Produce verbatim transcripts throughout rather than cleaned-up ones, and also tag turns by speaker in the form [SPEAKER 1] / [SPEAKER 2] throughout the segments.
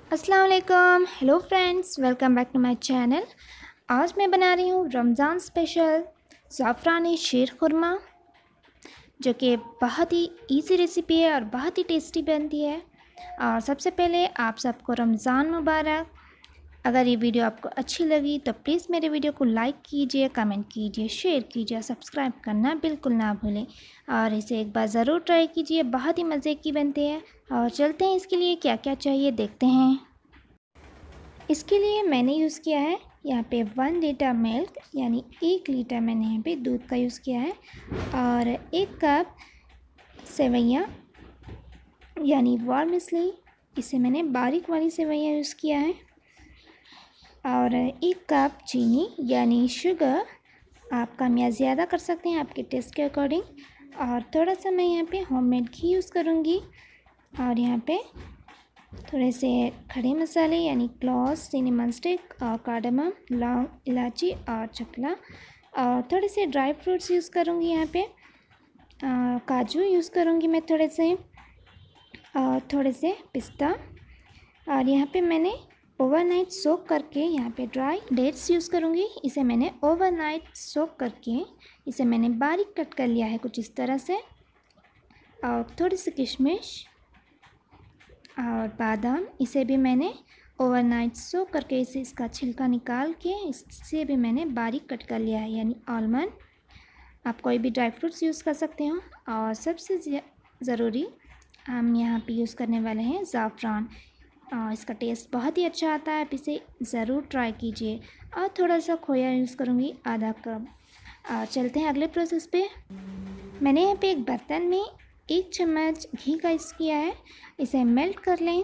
[SPEAKER 1] अस्सलाम वालेकुम, hello friends, welcome back to my channel. आज मैं बना रही हूँ रमज़ान स्पेशल ज़ाफ़रानी शीर खुरमा, जो कि बहुत ही इजी रेसिपी है और बहुत ही टेस्टी बनती है। और सबसे पहले आप सबको रमज़ान मुबारक। अगर ये वीडियो आपको अच्छी लगी तो प्लीज़ मेरे वीडियो को लाइक कीजिए, कमेंट कीजिए, शेयर कीजिए, सब्सक्राइब करना बिल्कुल ना भूलें। और इसे एक बार ज़रूर ट्राई कीजिए, बहुत ही मज़े की बनती है। और चलते हैं इसके लिए क्या क्या चाहिए देखते हैं। इसके लिए मैंने यूज़ किया है यहाँ पे वन लीटर मिल्क, यानी एक लीटर मैंने यहाँ पे दूध का यूज़ किया है। और एक कप सेवइयाँ यानी वार्मिसली, इसे मैंने बारीक वाली सेवइयाँ यूज़ किया है। और एक कप चीनी यानी शुगर, आप कम या ज़्यादा कर सकते हैं आपके टेस्ट के अकॉर्डिंग। और थोड़ा सा मैं यहाँ पे होममेड घी यूज़ करूँगी। और यहाँ पे थोड़े से खड़े मसाले यानी क्लॉव्स, सिनेमन स्टिक और कार्डमम, लौंग, इलायची और चकला। और थोड़े से ड्राई फ्रूट्स यूज़ करूँगी यहाँ पे। आ, काजू यूज़ करूँगी मैं थोड़े से, और थोड़े से पिस्ता। और यहाँ पे मैंने ओवरनाइट सोक करके यहाँ पे ड्राई डेट्स यूज़ करूँगी। इसे मैंने ओवरनाइट सोक करके इसे मैंने बारीक कट कर लिया है कुछ इस तरह से। और थोड़ी सी किशमिश और बादाम, इसे भी मैंने ओवरनाइट सोक करके इसे इसका छिलका निकाल के इससे भी मैंने बारीक कट कर लिया है, यानी आलमंड। आप कोई भी ड्राई फ्रूट्स यूज़ कर सकते हो। और सबसे ज़रूरी हम यहाँ पे यूज़ करने वाले हैं ज़ाफ़रान। और इसका टेस्ट बहुत ही अच्छा आता है, आप इसे ज़रूर ट्राई कीजिए। और थोड़ा सा खोया यूज़ करूँगी, आधा कप। और चलते हैं अगले प्रोसेस पे। मैंने यहाँ पे एक बर्तन में एक चम्मच घी का यूज़ किया है, इसे मेल्ट कर लें।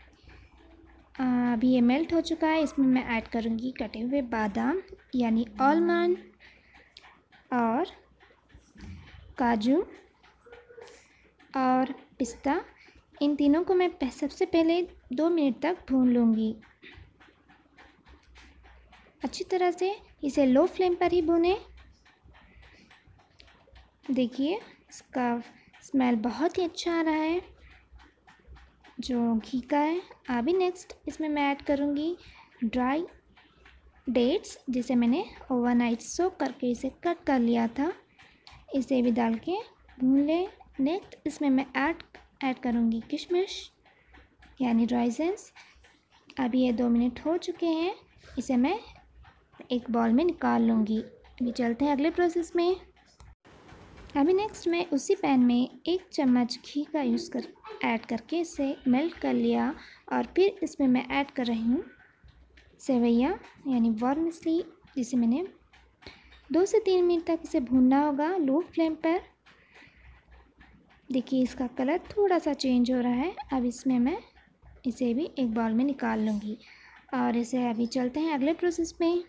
[SPEAKER 1] अभी ये मेल्ट हो चुका है, इसमें मैं ऐड करूँगी कटे हुए बादाम यानी आलमंड और काजू और पिस्ता। इन तीनों को मैं सबसे पहले दो मिनट तक भून लूँगी अच्छी तरह से। इसे लो फ्लेम पर ही भूनें। देखिए इसका स्मेल बहुत ही अच्छा आ रहा है जो घी का है। अभी नेक्स्ट इसमें मैं ऐड करूँगी ड्राई डेट्स, जिसे मैंने ओवरनाइट सोक करके इसे कट कर लिया था, इसे भी डाल के भून लें। नेक्स्ट इसमें मैं ऐड ऐड करूँगी किशमिश यानी राइसेंस। अभी ये दो मिनट हो चुके हैं, इसे मैं एक बॉल में निकाल लूँगी। अभी चलते हैं अगले प्रोसेस में। अभी नेक्स्ट मैं उसी पैन में एक चम्मच घी का यूज़ कर ऐड करके इसे मेल्ट कर लिया। और फिर इसमें मैं ऐड कर रही हूँ सेवइयाँ यानी वार्मिसली, जिसे मैंने दो से तीन मिनट तक इसे भूनना होगा लो फ्लेम पर। देखिए इसका कलर थोड़ा सा चेंज हो रहा है। अब इसमें मैं इसे भी एक बाउल में निकाल लूँगी। और इसे अभी चलते हैं अगले प्रोसेस में।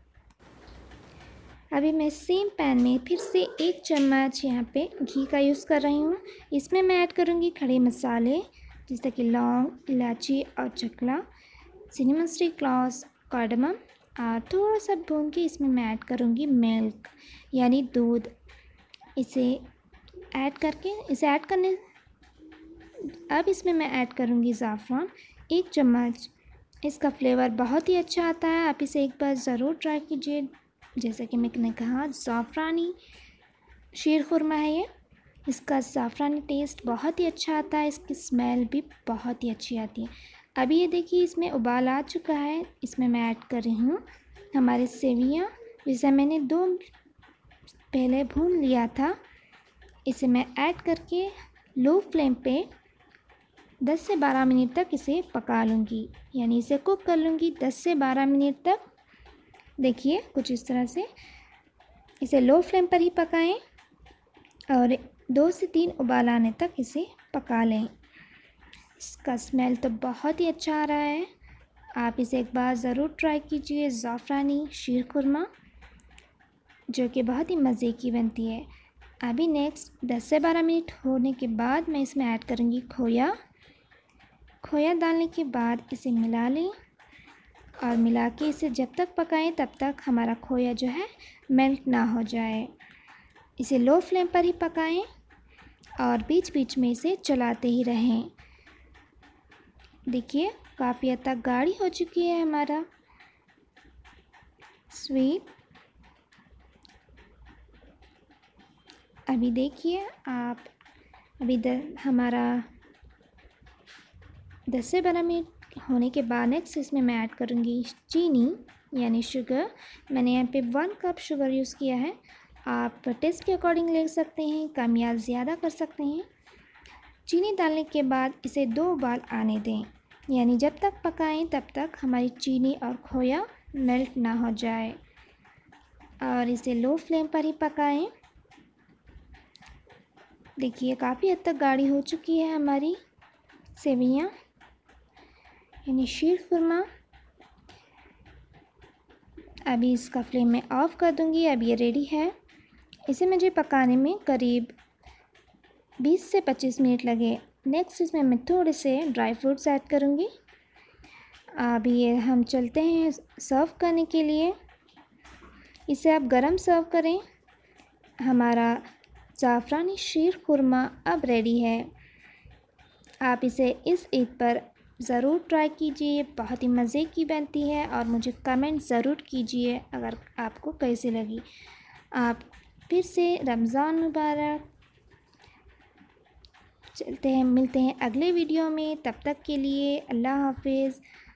[SPEAKER 1] अभी मैं सेम पैन में फिर से एक चम्मच यहाँ पे घी का यूज़ कर रही हूँ। इसमें मैं ऐड करूँगी खड़े मसाले जैसे कि लौंग, इलायची और चकला, सिनेमन स्टिक, क्लॉव्स, कार्डमम। और थोड़ा सा भून के इसमें मैं ऐड करूँगी मिल्क यानी दूध। इसे ऐड करके इसे ऐड करने अब इसमें मैं ऐड करूँगी ज़ाफ़रान एक चम्मच। इसका फ्लेवर बहुत ही अच्छा आता है, आप इसे एक बार ज़रूर ट्राई कीजिए। जैसे कि मैंने कहा ज़ाफ़रानी शीर खुरमा है ये, इसका ज़ाफ़रानी टेस्ट बहुत ही अच्छा आता है, इसकी स्मेल भी बहुत ही अच्छी आती है। अभी ये देखिए इसमें उबाल आ चुका है, इसमें मैं ऐड कर रही हूँ हमारे सेवइयाँ, जिसे मैंने दो पहले भून लिया था। इसे मैं ऐड करके लो फ्लेम पे दस से बारह मिनट तक इसे पका लूँगी, यानी इसे कुक कर लूँगी दस से बारह मिनट तक। देखिए कुछ इस तरह से इसे लो फ्लेम पर ही पकाएं और दो से तीन उबाल आने तक इसे पका लें। इसका स्मेल तो बहुत ही अच्छा आ रहा है, आप इसे एक बार ज़रूर ट्राई कीजिए। ज़ाफ़रानी शीर खुरमा जो कि बहुत ही मज़े की बनती है। अभी नेक्स्ट दस से बारह मिनट होने के बाद मैं इसमें ऐड करूँगी खोया। खोया डालने के बाद इसे मिला लें और मिला के इसे जब तक पकाएं तब तक हमारा खोया जो है मेल्ट ना हो जाए। इसे लो फ्लेम पर ही पकाएं और बीच बीच में इसे चलाते ही रहें। देखिए काफ़ी हद तक गाढ़ी हो चुकी है हमारा स्वीट। अभी देखिए आप, अभी द, हमारा दस से बारह मिनट होने के बाद नेक्स्ट इसमें मैं ऐड करूँगी चीनी यानी शुगर। मैंने यहाँ पे वन कप शुगर यूज़ किया है। आप टेस्ट के अकॉर्डिंग ले सकते हैं, कम या ज़्यादा कर सकते हैं। चीनी डालने के बाद इसे दो उबाल आने दें, यानी जब तक पकाएं तब तक हमारी चीनी और खोया मेल्ट ना हो जाए, और इसे लो फ्लेम पर ही पकाएं। देखिए काफ़ी हद तक गाढ़ी हो चुकी है हमारी सेवइयाँ यानी शीर खुरमा। अभी इसका फ्लेम मैं ऑफ़ कर दूंगी। अब ये रेडी है। इसे मुझे पकाने में करीब बीस से पच्चीस मिनट लगे। नेक्स्ट इसमें मैं थोड़े से ड्राई फ्रूट्स ऐड करूँगी। अभी ये हम चलते हैं सर्व करने के लिए। इसे आप गरम सर्व करें। हमारा ज़ाफ़रानी शीर खुरमा अब रेडी है। आप इसे इस ईद पर ज़रूर ट्राई कीजिए, बहुत ही मज़े की बनती है, और मुझे कमेंट ज़रूर कीजिए अगर आपको कैसी लगी। आप फिर से रमज़ान मुबारक। चलते हैं, मिलते हैं अगले वीडियो में। तब तक के लिए अल्लाह हाफ़िज़।